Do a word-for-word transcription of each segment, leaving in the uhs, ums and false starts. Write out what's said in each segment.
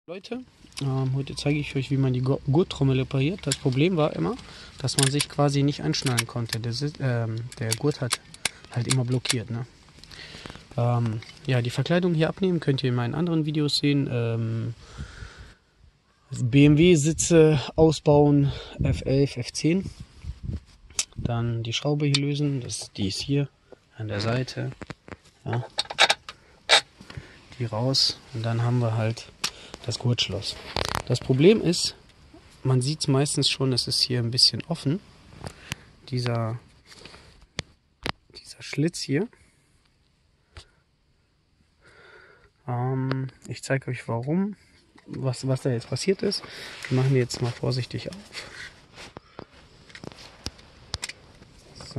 Leute, ähm, heute zeige ich euch, wie man die Gurttrommel repariert. Das Problem war immer, dass man sich quasi nicht anschnallen konnte. Der, ähm, der Gurt hat halt immer blockiert. Ne? Ähm, ja, die Verkleidung hier abnehmen könnt ihr in meinen anderen Videos sehen. Ähm, B M W-Sitze ausbauen, F elf, F zehn. Dann die Schraube hier lösen, das, die ist hier an der Seite. Ja. Die raus und dann haben wir halt das Gurtschloss. Das Problem ist, man sieht es meistens schon, es ist hier ein bisschen offen. Dieser, dieser Schlitz hier. Ähm, ich zeige euch warum, was, was da jetzt passiert ist. Wir machen die jetzt mal vorsichtig auf. So.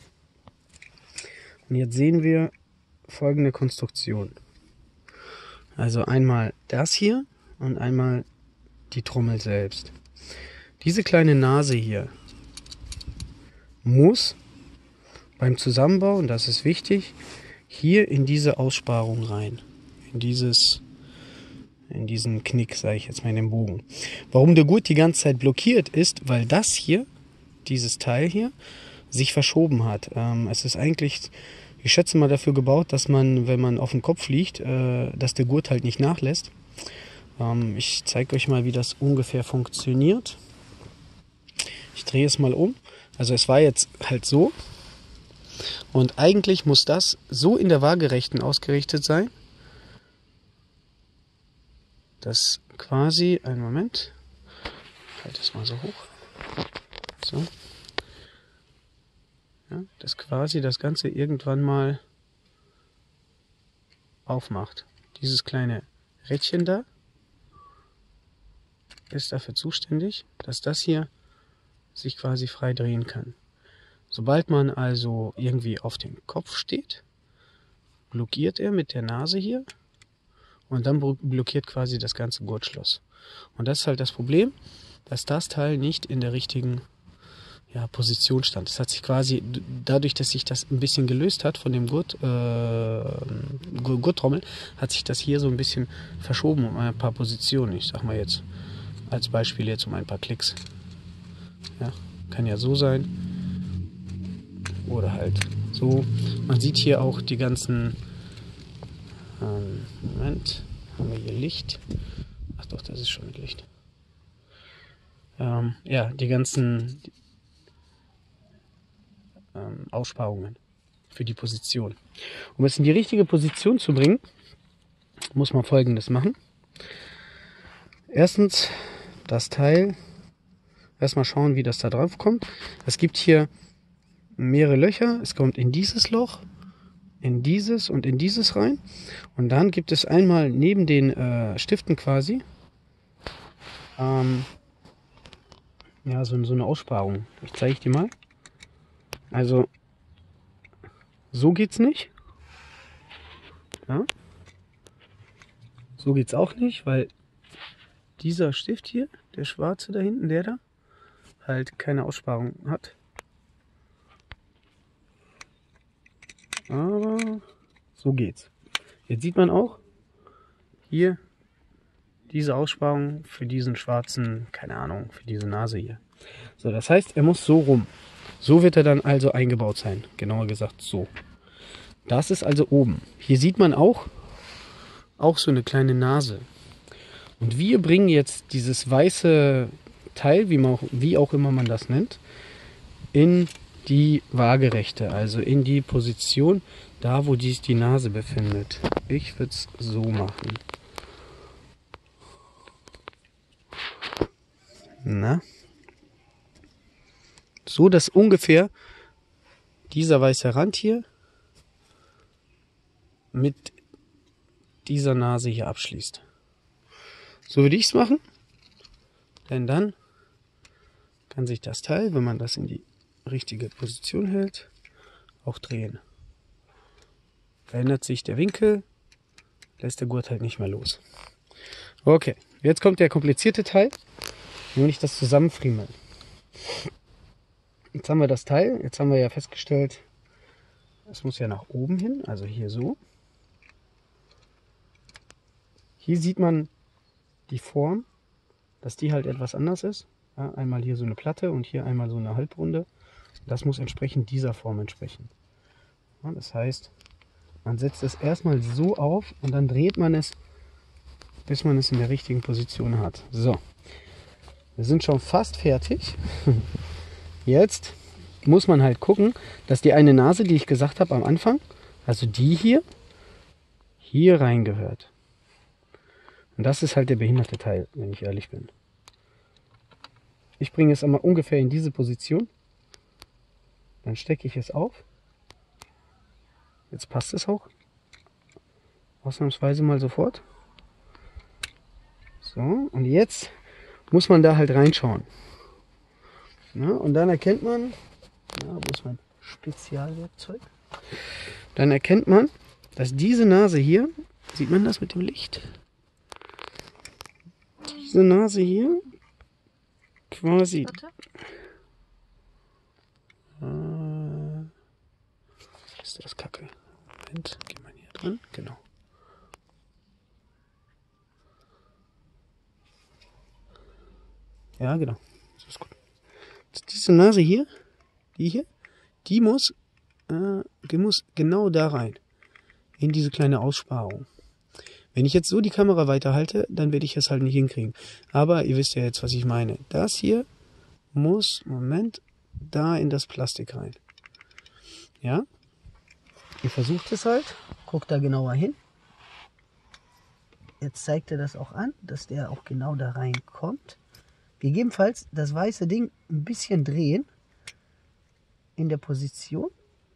Und jetzt sehen wir folgende Konstruktion. Also einmal das hier und einmal die Trommel selbst. Diese kleine Nase hier muss beim Zusammenbau, und das ist wichtig, hier in diese Aussparung rein. In dieses, in diesen Knick, sage ich jetzt mal, in den Bogen. Warum der Gurt die ganze Zeit blockiert ist, weil das hier, dieses Teil hier, sich verschoben hat. Ähm, es ist eigentlich, ich schätze mal, dafür gebaut, dass man, wenn man auf den Kopf liegt, äh, dass der Gurt halt nicht nachlässt. Ähm, ich zeige euch mal, wie das ungefähr funktioniert. Ich drehe es mal um. Also es war jetzt halt so. Und eigentlich muss das so in der Waagerechten ausgerichtet sein, dass quasi, einen Moment, ich halte das mal so hoch. So. Ja, dass quasi das Ganze irgendwann mal aufmacht. Dieses kleine Rädchen da ist dafür zuständig, dass das hier sich quasi frei drehen kann. Sobald man also irgendwie auf dem Kopf steht, blockiert er mit der Nase hier und dann blockiert quasi das ganze Gurtschloss. Und das ist halt das Problem, dass das Teil nicht in der richtigen ja, Position stand. Das hat sich quasi, dadurch, dass sich das ein bisschen gelöst hat von dem Gurt, äh, Gurttrommel, hat sich das hier so ein bisschen verschoben um ein paar Positionen. Ich sag mal jetzt als Beispiel jetzt um ein paar Klicks. Ja, kann ja so sein. Oder halt so. Man sieht hier auch die ganzen, ähm, Moment, haben wir hier Licht. Ach doch, das ist schon mit Licht. Ähm, ja, die ganzen ähm, Aussparungen für die Position. Um es in die richtige Position zu bringen, muss man Folgendes machen. Erstens das Teil, erstmal schauen, wie das da drauf kommt. Es gibt hier mehrere Löcher. Es kommt in dieses Loch, in dieses und in dieses rein. Und dann gibt es einmal neben den äh, Stiften quasi ähm, ja, so, so eine Aussparung. Ich zeige dir mal. Also so geht's nicht. Ja. So geht's auch nicht, weil dieser Stift hier, der schwarze da hinten, der da, halt keine Aussparung hat. Aber so geht's. Jetzt sieht man auch hier diese Aussparung für diesen schwarzen, keine Ahnung, für diese Nase hier. So, das heißt, er muss so rum. So wird er dann also eingebaut sein. Genauer gesagt so. Das ist also oben. Hier sieht man auch, auch so eine kleine Nase. Und wir bringen jetzt dieses weiße Teil, wie, man auch, wie auch immer man das nennt, in die Waagerechte, also in die Position, da wo sich die Nase befindet. Ich würde es so machen. Na? So, dass ungefähr dieser weiße Rand hier mit dieser Nase hier abschließt. So würde ich es machen, denn dann kann sich das Teil, wenn man das in die richtige Position hält, auch drehen. Verändert sich der Winkel, lässt der Gurt halt nicht mehr los. Okay, jetzt kommt der komplizierte Teil, nämlich das Zusammenfriemeln. Jetzt haben wir das Teil, jetzt haben wir ja festgestellt, es muss ja nach oben hin, also hier so. Hier sieht man die Form, dass die halt etwas anders ist. Ja, einmal hier so eine Platte und hier einmal so eine Halbrunde. Das muss entsprechend dieser Form entsprechen. Ja, das heißt, man setzt es erstmal so auf und dann dreht man es, bis man es in der richtigen Position hat. So, wir sind schon fast fertig. Jetzt muss man halt gucken, dass die eine Nase, die ich gesagt habe am Anfang, also die hier, hier reingehört. Und das ist halt der behinderte Teil, wenn ich ehrlich bin. Ich bringe es einmal ungefähr in diese Position. Dann stecke ich es auf. Jetzt passt es auch. Ausnahmsweise mal sofort. So, und jetzt muss man da halt reinschauen. Ja, und dann erkennt man, ja, wo ist mein Spezialwerkzeug? Dann erkennt man, dass diese Nase hier, sieht man das mit dem Licht? Diese Nase hier quasi... Äh, ist das Kacke? Moment, gehen wir hier dran. Genau. Ja, genau. Das ist gut. Diese Nase hier, die hier, die muss, äh, die muss genau da rein. In diese kleine Aussparung. Wenn ich jetzt so die Kamera weiterhalte, dann werde ich es halt nicht hinkriegen. Aber ihr wisst ja jetzt, was ich meine. Das hier muss, Moment, da in das Plastik rein. Ja? Ihr versucht es halt. Guckt da genauer hin. Jetzt zeigt er das auch an, dass der auch genau da reinkommt. Gegebenenfalls das weiße Ding ein bisschen drehen in der Position.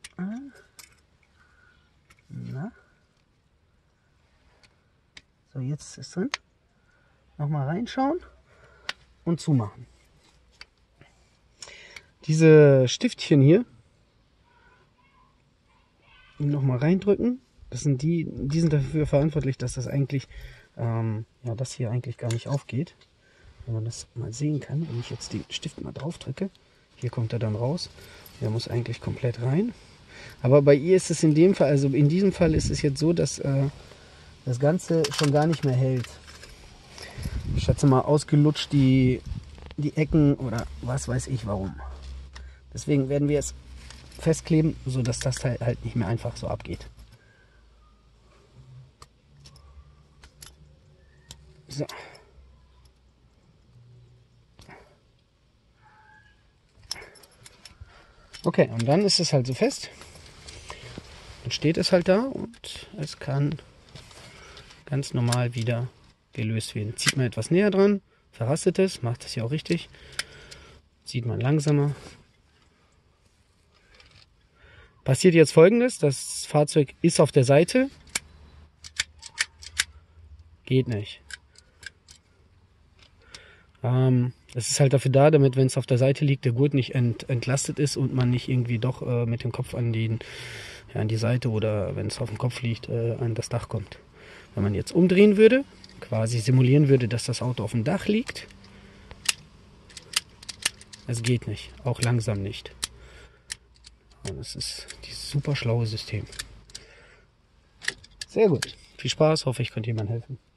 Na. So, jetzt ist es drin. Nochmal reinschauen und zumachen. Diese Stiftchen hier nochmal reindrücken. Das sind die, die sind dafür verantwortlich, dass das eigentlich, ähm, ja, das hier eigentlich gar nicht aufgeht. Wenn man das mal sehen kann, wenn ich jetzt den Stift mal drauf drücke, hier kommt er dann raus. Der muss eigentlich komplett rein. Aber bei ihr ist es in dem Fall, also in diesem Fall ist es jetzt so, dass äh, das Ganze schon gar nicht mehr hält. Ich schätze mal ausgelutscht die, die Ecken oder was weiß ich warum. Deswegen werden wir es festkleben, sodass das Teil halt nicht mehr einfach so abgeht. So. Okay, und dann ist es halt so fest. Dann steht es halt da und es kann ganz normal wieder gelöst werden. Zieht man etwas näher dran, verrastet es, macht es ja auch richtig. Zieht man langsamer. Passiert jetzt Folgendes, das Fahrzeug ist auf der Seite. Geht nicht. Ähm, das ist halt dafür da, damit, wenn es auf der Seite liegt, der Gurt nicht ent, entlastet ist und man nicht irgendwie doch äh, mit dem Kopf an, den, ja, an die Seite oder wenn es auf dem Kopf liegt, äh, an das Dach kommt. Wenn man jetzt umdrehen würde, quasi simulieren würde, dass das Auto auf dem Dach liegt, es geht nicht, auch langsam nicht. Und das ist dieses super schlaue System. Sehr gut. Viel Spaß, hoffe ich konnte jemand helfen.